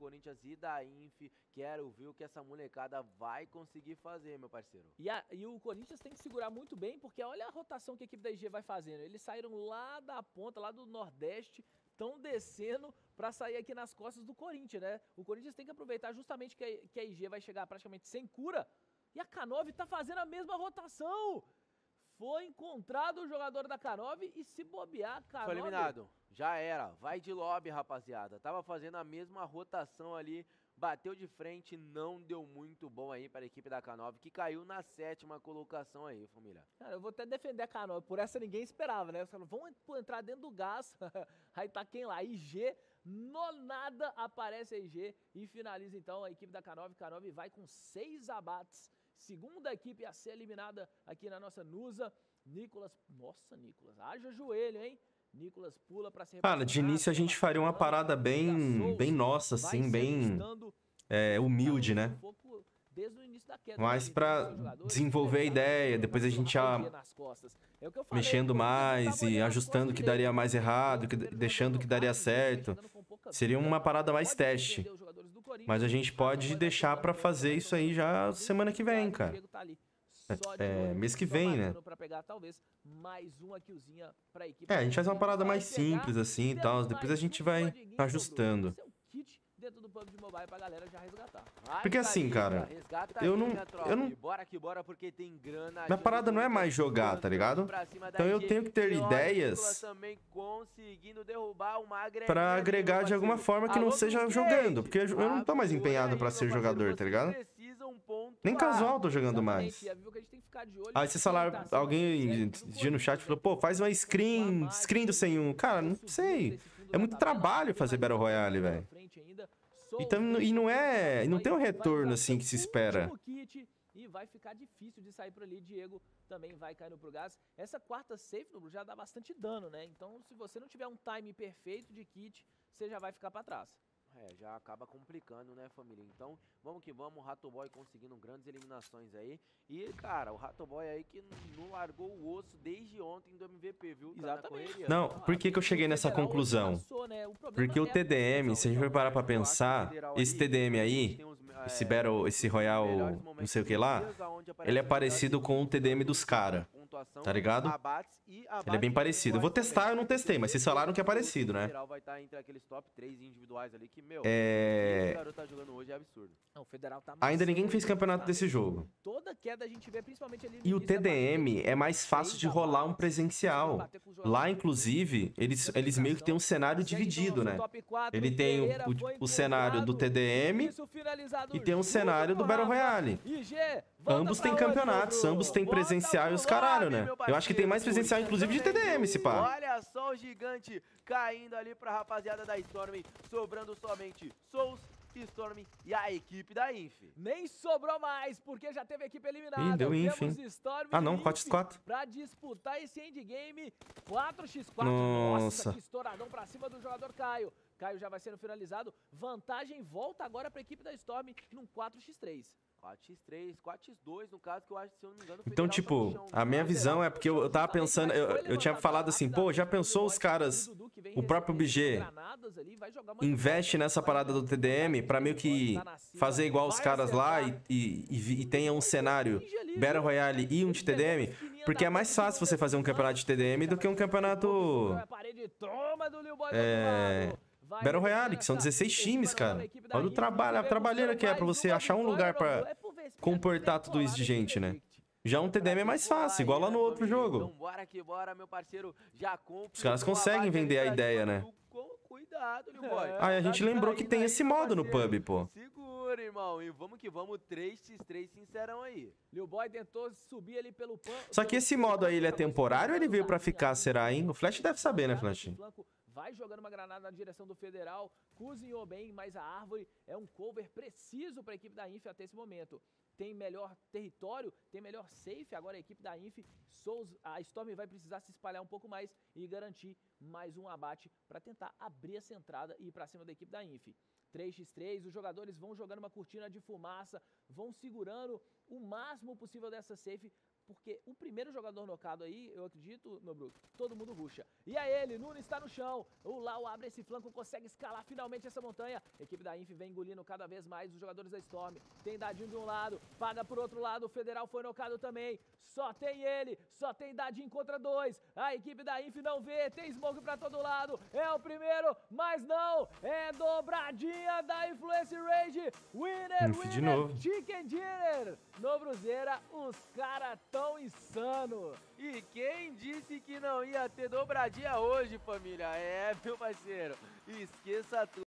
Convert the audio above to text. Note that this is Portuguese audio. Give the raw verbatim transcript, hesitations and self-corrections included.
Corinthians e da Inf. Quero ver o que essa molecada vai conseguir fazer, meu parceiro. E, a, e o Corinthians tem que segurar muito bem, porque olha a rotação que a equipe da I G vai fazendo. Eles saíram lá da ponta, lá do Nordeste, estão descendo para sair aqui nas costas do Corinthians, né? O Corinthians tem que aproveitar justamente que a, que a I G vai chegar praticamente sem cura. E a K nove tá fazendo a mesma rotação. Foi encontrado o jogador da K nove e se bobear, K nove... Foi eliminado. Já era. Vai de lobby, rapaziada. Tava fazendo a mesma rotação ali. Bateu de frente, não deu muito bom aí para a equipe da K nove, que caiu na sétima colocação aí, família. Cara, eu vou até defender a K nove, por essa ninguém esperava, né? Os caras vão entrar dentro do gás, aí tá quem lá? I G, no nada aparece a I G e finaliza então a equipe da K nove. K nove vai com seis abates, segunda equipe a ser eliminada aqui na nossa Nusa. Nicolas, nossa Nicolas, haja joelho, hein? Nicolas pula pra ser... Cara, de início a gente faria uma parada bem, bem nossa, assim, bem é, humilde, né? Mas pra desenvolver a ideia, depois a gente ia mexendo mais e ajustando o que daria mais errado, deixando o que daria certo. Seria uma parada mais teste. Mas a gente pode deixar pra fazer isso aí já semana que vem, cara. É, mês que vem, né? É, a gente faz uma parada mais simples assim e tal, depois a gente vai ajustando. Porque assim, cara, eu não, eu não... Minha parada não é mais jogar, tá ligado? Então eu tenho que ter ideias pra agregar de alguma forma que não seja jogando, porque eu não tô mais empenhado pra ser jogador, tá ligado? Nem casual tô jogando mais. Aí vocês falaram, alguém dia no chat falou, pô, faz uma screen, screen do cem e um. Cara, não sei. É muito trabalho fazer Battle Royale, velho. Então, e não é, não tem um retorno assim que se espera. E vai ficar difícil de sair por ali. Diego também vai caindo pro gás. Essa quarta safe já dá bastante dano, né? Então, se você não tiver um time perfeito de kit, você já vai ficar pra trás. É, já acaba complicando, né, família? Então, vamos que vamos, o Rato Boy conseguindo grandes eliminações aí. E, cara, o Rato Boy aí que não largou o osso desde ontem do M V P, viu? Tá Exatamente. Não, por que que eu cheguei nessa conclusão? Porque o T D M, se a gente for parar pra pensar, esse T D M aí, esse Battle, esse Royal, não sei o que lá, ele é parecido com o T D M dos caras, tá ligado? Ele é bem parecido. Eu vou testar, eu não testei, mas vocês falaram que é parecido, né? É... Ainda ninguém fez campeonato desse jogo. E o T D M é mais fácil de rolar um presencial. Lá, inclusive, eles, eles meio que tem um cenário dividido, né? Ele tem o, o, o cenário do T D M e tem um cenário do Battle Royale. Ambos têm campeonatos, ambos têm presencial e os caralho, né? Eu acho que tem mais presencial, inclusive, de T D M, se pá. Olha só o gigante caindo ali pra rapaziada da Storm, sobrando somente Souls, Storm e a equipe da Inf. Nem sobrou mais, porque já teve a equipe eliminada. Ih, deu Inf, hein? Ah, não, quatro por quatro. Pra disputar esse endgame, quatro por quatro. Nossa. Nossa, que estouradão pra cima do jogador Caio. Caio já vai sendo finalizado. Vantagem volta agora pra equipe da Storm num quatro por três. quatro por três, quatro por dois, no caso, que eu acho que, se eu não me engano... Então, tipo, a minha visão é porque eu, eu tava pensando... Eu, eu tinha falado assim, pô, já pensou os caras... O próprio B G investe nessa parada do T D M pra meio que fazer igual os caras lá e, e, e, e tenha um cenário Battle Royale e um de T D M, porque é mais fácil você fazer um campeonato de T D M do que um campeonato... É... Battle Royale, que são dezesseis times, cara. Olha o trabalho, a trabalheira que é pra você achar um lugar pra comportar tudo isso de gente, né? Já um T D M é mais fácil, igual lá no outro jogo. Os caras conseguem vender a ideia, né? Cuidado, Lil Boy. Ah, a gente lembrou que tem esse modo no pub, pô. Segura, irmão. E vamos que vamos, três por três sincerão aí. Lil Boy tentou subir ali pelo... Só que esse modo aí, ele é temporário ou ele veio pra ficar, será, hein? O Flash deve saber, né, Flash? Vai jogando uma granada na direção do Federal, cozinhou bem, mas a árvore é um cover preciso para a equipe da Inf até esse momento. Tem melhor território, tem melhor safe, agora a equipe da Inf, Souls, a Storm vai precisar se espalhar um pouco mais e garantir mais um abate para tentar abrir essa entrada e ir para cima da equipe da Inf. três por três, os jogadores vão jogando uma cortina de fumaça, vão segurando o máximo possível dessa safe porque o primeiro jogador nocado aí, eu acredito, meu Brook, todo mundo ruxa. E aí ele, Nunes está no chão, o Lau abre esse flanco, consegue escalar finalmente essa montanha. A equipe da Inf vem engolindo cada vez mais os jogadores da Storm. Tem Dadinho de um lado, paga por outro lado, o Federal foi nocado também. Só tem ele, só tem Dadinho contra dois. A equipe da Inf não vê, tem smoke pra todo lado. É o primeiro, mas não, é dobradinha da Influence Rage. Winner, Inf de winner, novo. Chicken Dinner. No Bruzeira, os caras tão insano. E quem disse que não ia ter dobradinha hoje, família? É, meu parceiro, esqueça tudo.